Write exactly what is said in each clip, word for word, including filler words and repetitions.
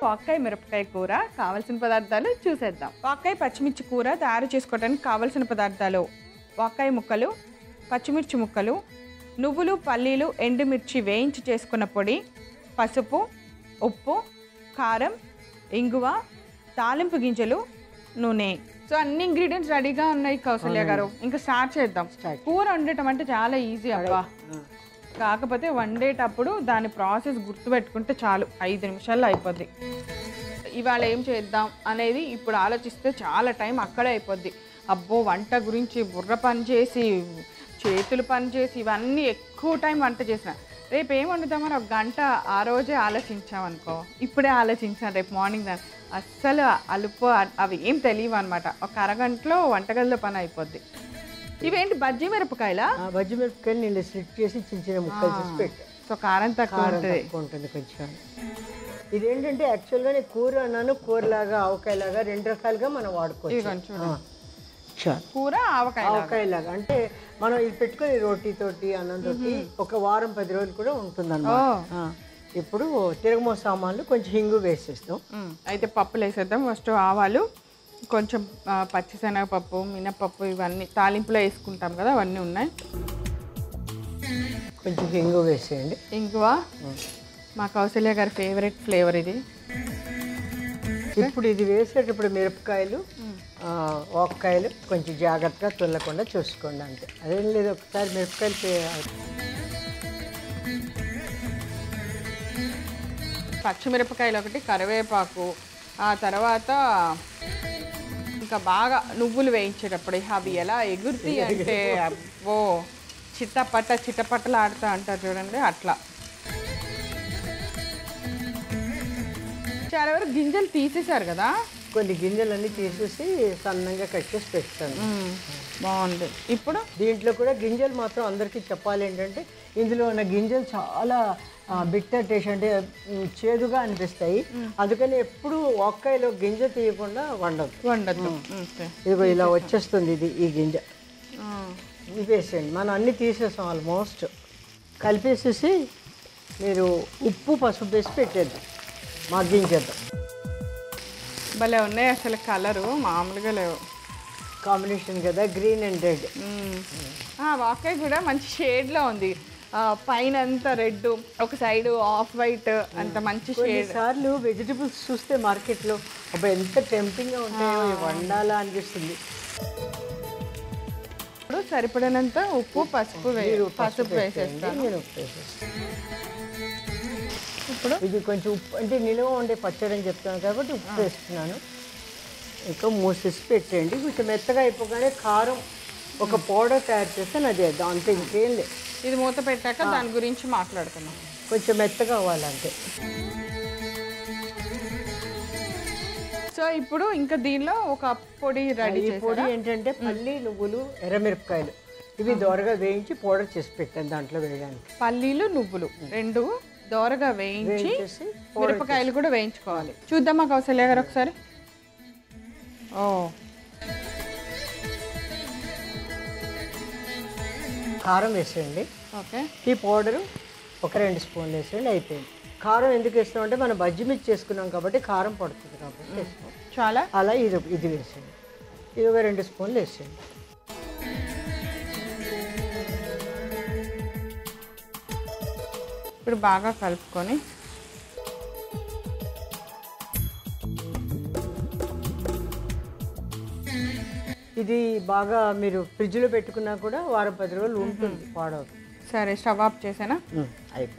వాక్కయ మిరపకాయ కూర కావాల్సిన పదార్థాలు చూసేద్దాం. వాక్కయ పచ్చిమిర్చి కూర తయారు చేసుకోవడానికి కావాల్సిన పదార్థాలు: వాక్కయ ముక్కలు, పచ్చిమిర్చి ముక్కలు, నువ్వులు, పల్లీలు, ఎండుమిర్చి వేయించి చేసుకున్న పొడి, పసుపు, ఉప్పు, కారం, ఇంగువ, తాలింపు గింజలు, నూనె. సో అన్ని ఇంగ్రీడియంట్స్ రెడీగా ఉన్నాయి కౌసల్య గారు. ఇంకా స్టార్ట్ చేద్దాం. కూర వండటం అంటే చాలా ఈజీ అబ్బా. కాకపోతే వండేటప్పుడు దాని ప్రాసెస్ గుర్తుపెట్టుకుంటే చాలు, ఐదు నిమిషాల్లో అయిపోద్ది. ఇవాళ ఏం చేద్దాం అనేది ఇప్పుడు ఆలోచిస్తే చాలా టైం అక్కడే అయిపోద్ది. అబ్బో వంట గురించి బుర్ర పని చేసి చేతులు పని చేసి ఇవన్నీ ఎక్కువ టైం వంట చేసిన. రేపు ఏం వండుతామని ఒక గంట ఆ రోజే ఆలోచించామనుకో, ఇప్పుడే ఆలోచించాను రేపు మార్నింగ్ దాన్ని అస్సలు అలుపు అవి ఏం తెలియవు అనమాట. ఒక అరగంటలో వంటగదిలో పని అయిపోద్ది. ఇవేంటి బజ్జీ మిరపకాయలా? బజ్జీ మిరపకాయలు నేను స్లిట్ చేసి చిన్న చిన్న ముక్కలు చేసి పెట్టాను. సో కారం తక్కువ ఉంటుంది కొంచెం. ఇదేంటంటే యాక్చువల్గా నేను కూర అన్నాను, కూరలాగా ఆవకాయలాగా రెండు రకాలుగా మనం వాడుకోవచ్చు. కూర ఆవకాయ ఆవకాయలాగా అంటే మనం ఇది పెట్టుకొని రోటీతోటి అన్నంతోటి ఒక వారం పది రోజులు కూడా ఉంటుంది అన్నమాట. ఇప్పుడు తిరగమో సామాన్లు కొంచెం హింగు వేసేస్తాం. అయితే పప్పులు వేసేద్దాం. ఫస్ట్ ఆవాలు, కొంచెం పచ్చిశనగపప్పు, మినపప్పు, ఇవన్నీ తాలింపులో వేసుకుంటాం కదా, అవన్నీ ఉన్నాయి. కొంచెం ఇంగువ వేసేయండి. ఇంగువ మా కౌసల్య గారి ఫేవరెట్ ఫ్లేవర్ ఇది. ఇప్పుడు ఇది వేసేటప్పుడు మిరపకాయలు, ఒక్కాయలు కొంచెం జాగ్రత్తగా తుల్లకుండా చూసుకోండి అంతే, అదేం లేదు. ఒకసారి మిరపకాయలు పచ్చిమిరపకాయలు ఒకటి, కరివేపాకు, ఆ తర్వాత ఇంకా బాగా నువ్వులు వేయించేటప్పుడు అవి ఎలా ఎగురుతాయి అంటే అబ్బో చిట్టపట్ట చిట్టపట్టలు ఆడుతా అంటారు చూడండి, అట్లా. చాలా వరకు గింజలు తీసేశారు కదా, కొన్ని గింజలన్నీ తీసేసి సన్నంగా కట్ చేసి పెడతాను. బాగుంది. ఇప్పుడు దీంట్లో కూడా గింజలు మాత్రం అందరికీ చెప్పాలి ఏంటంటే ఇందులో ఉన్న గింజలు చాలా బిట్టర్ టేస్ట్ అంటే చేదుగా అనిపిస్తాయి. అందుకని ఎప్పుడు ఒక్కాయలో గింజ తీయకుండా వండదు వండదు ఇదిగో ఇలా వచ్చేస్తుంది ఇది, ఈ గింజ ఇది వేసేయండి. మనం అన్నీ తీసేసాం ఆల్మోస్ట్. కలిపేసేసి మీరు ఉప్పు పసుపు వేసి పెట్టేద్దాం, మగ్గించేద్దాం. భలే ఉన్నాయి అసలు, కలరు మామూలుగా లేవు. కాంబినేషన్ కదా, గ్రీన్ అండ్ రెడ్. వాకాయ కూడా మంచి షేడ్లో ఉంది, పైన అంతా రెడ్, ఒక సైడ్ ఆఫ్ వైట్, అంత మంచి షేడ్. సార్లు వెజిటబుల్స్ చూస్తే మార్కెట్లో అబ్బా ఎంత టెంప్టింగ్గా ఉంటాయో, వండాలా అనిపిస్తుంది. ఇప్పుడు సరిపడినంత ఉప్పు పసుపు పసుపు వేసేస్తాను. నేను ఉప్పు వేసేస్తాను. ఇప్పుడు ఇది కొంచెం ఉప్పు అంటే నిలువ ఉండే పచ్చడి అని చెప్తాను కాబట్టి ఉప్పు వేస్తున్నాను. ఇంకా మూసేసి పెట్టేయండి. కొంచెం మెత్తగా అయిపోగానే కారం ఒక పౌడర్ తయారు చేస్తే అది వేద్దాం, అంతే, ఇంకేం లేదు. ఇది మూత పెట్టాక దాని గురించి మాట్లాడుతున్నాం. కొంచెం మెత్తగా అవ్వాలంటే. సో ఇప్పుడు ఇంకా దీనిలో ఒక పొడి రెడీ. పొడి ఏంటంటే పల్లి, నువ్వులు, ఎర్రమిరపకాయలు ఇవి దోరగా వేయించి పౌడర్ చేసి పెట్టాను దాంట్లో వేయడానికి. పల్లీలు, నువ్వులు రెండు దోరగా వేయించి మిరపకాయలు కూడా వేయించుకోవాలి. చూద్దామా కౌసల్య గారు ఒకసారి? ఓ కారం వేసేయండి. ఓకే. ఈ పౌడరు ఒక రెండు స్పూన్లు వేసేయండి, అయిపోయింది. కారం ఎందుకు వేస్తామంటే మనం బజ్జీ మిర్చి చేసుకున్నాం కాబట్టి కారం పడుతుంది కాబట్టి వేస్తాం. చాలా అలా ఇది ఇది వేసేయండి. ఇది ఒక రెండు స్పూన్లు వేసేయండి. ఇప్పుడు బాగా కలుపుకొని ఇది బాగా మీరు ఫ్రిడ్జ్లో పెట్టుకున్నా కూడా వారం పది రోజులు ఉంటుంది, పాడవుతుంది. సరే, స్టవ్ ఆఫ్ చేసానా? అయిపోయింది.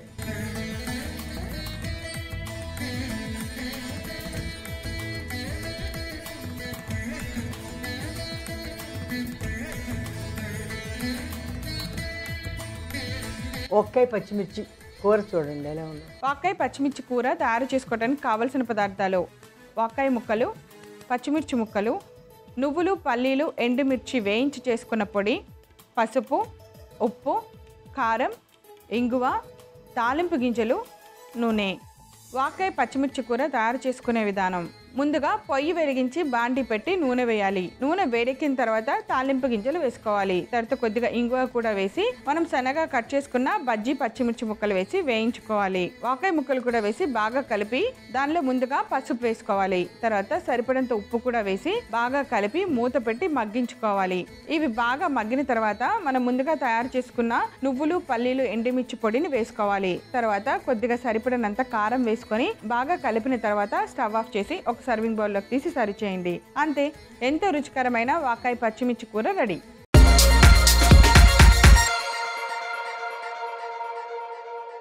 వాక్కయ పచ్చిమిర్చి కూర చూడండి ఎలా ఉంది. వాక్కయ పచ్చిమిర్చి కూర తయారు చేసుకోవడానికి కావలసిన పదార్థాలు: వాక్కయ ముక్కలు, పచ్చిమిర్చి ముక్కలు, నువ్వులు, పల్లీలు, ఎండుమిర్చి వేయించి చేసుకున్న పొడి, పసుపు, ఉప్పు, కారం, ఇంగువ, తాలింపు గింజలు, నూనె. వాక్కయ పచ్చిమిర్చి కూర తయారు చేసుకునే విధానం: ముందుగా పొయ్యి వెలిగించి బాండి పెట్టి నూనె వేయాలి. నూనె వేడెక్కిన తర్వాత తాలింపు గింజలు వేసుకోవాలి. తర్వాత కొద్దిగా ఇంగువ కూడా వేసి మనం సన్నగా కట్ చేసుకున్న బజ్జీ పచ్చిమిర్చి ముక్కలు వేసి వేయించుకోవాలి. వాకాయ ముక్కలు కూడా వేసి బాగా కలిపి దానిలో ముందుగా పసుపు వేసుకోవాలి. తర్వాత సరిపడంత ఉప్పు కూడా వేసి బాగా కలిపి మూత పెట్టి మగ్గించుకోవాలి. ఇవి బాగా మగ్గిన తర్వాత మనం ముందుగా తయారు చేసుకున్న నువ్వులు పల్లీలు ఎండుమిర్చి పొడిని వేసుకోవాలి. తర్వాత కొద్దిగా సరిపడినంత కారం వేసుకొని బాగా కలిపిన తర్వాత స్టవ్ ఆఫ్ చేసి ఒక సర్వింగ్ బౌల్లోకి తీసి సర్వ్ చేయండి. అంతే, ఎంతో రుచికరమైన వాకాయ పచ్చిమిర్చి కూర రెడీ.